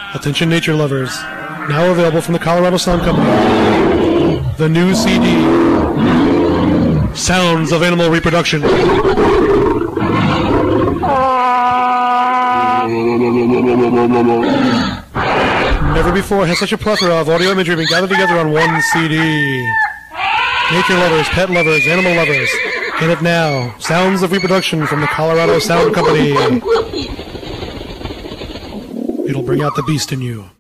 Attention nature lovers, now available from the Colorado Sound Company, the new CD, Sounds of Animal Reproduction. Never before has such a plethora of audio imagery been gathered together on one CD. Nature lovers, pet lovers, animal lovers, get it now. Sounds of Reproduction from the Colorado Sound Company. It'll bring out the beast in you.